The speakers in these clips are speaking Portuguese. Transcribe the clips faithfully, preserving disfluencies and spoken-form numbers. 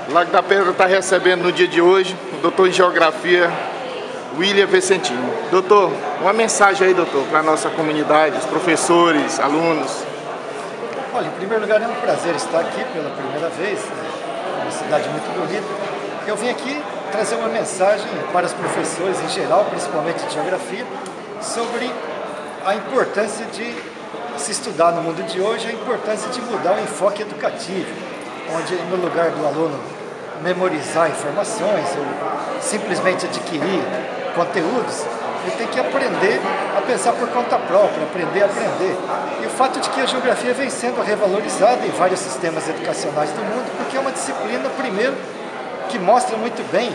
Lago da Pedra está recebendo no dia de hoje o doutor em Geografia, William Vicentino. Doutor, uma mensagem aí, doutor, para a nossa comunidade, os professores, alunos. Olha, em primeiro lugar, é um prazer estar aqui pela primeira vez, é uma cidade muito bonita. Eu vim aqui trazer uma mensagem para os professores em geral, principalmente de Geografia, sobre a importância de se estudar no mundo de hoje, a importância de mudar o enfoque educativo, onde no lugar do aluno memorizar informações ou simplesmente adquirir conteúdos, ele tem que aprender a pensar por conta própria, aprender a aprender. E o fato de que a geografia vem sendo revalorizada em vários sistemas educacionais do mundo, porque é uma disciplina, primeiro, que mostra muito bem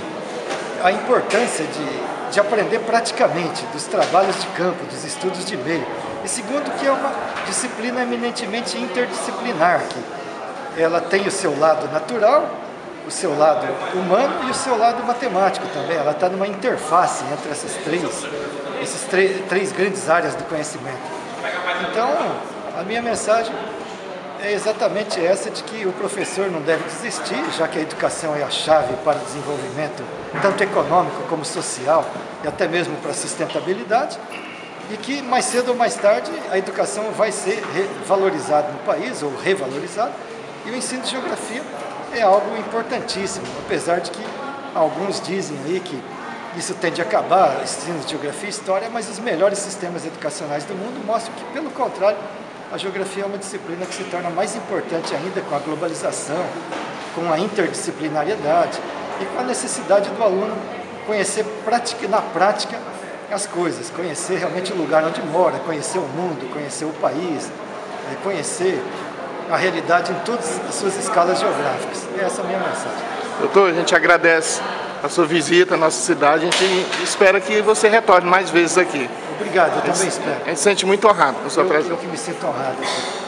a importância de, de aprender praticamente dos trabalhos de campo, dos estudos de meio. E segundo, que é uma disciplina eminentemente interdisciplinar, que ela tem o seu lado natural, o seu lado humano e o seu lado matemático também. Ela está numa interface entre essas três, essas três, três grandes áreas do conhecimento. Então, a minha mensagem é exatamente essa, de que o professor não deve desistir, já que a educação é a chave para o desenvolvimento tanto econômico como social e até mesmo para a sustentabilidade, e que mais cedo ou mais tarde a educação vai ser valorizada no país ou revalorizada, e o ensino de geografia é algo importantíssimo, apesar de que alguns dizem aí que isso tende a acabar, o ensino de geografia e história, mas os melhores sistemas educacionais do mundo mostram que, pelo contrário, a geografia é uma disciplina que se torna mais importante ainda com a globalização, com a interdisciplinariedade e com a necessidade do aluno conhecer na prática as coisas, conhecer realmente o lugar onde mora, conhecer o mundo, conhecer o país, conhecer a realidade em todas as suas escalas geográficas. E essa é a minha mensagem. Doutor, a gente agradece a sua visita à nossa cidade, a gente espera que você retorne mais vezes aqui. Obrigado, eu também espero. A gente se sente muito honrado com a sua eu, presença. Eu que me sinto honrado.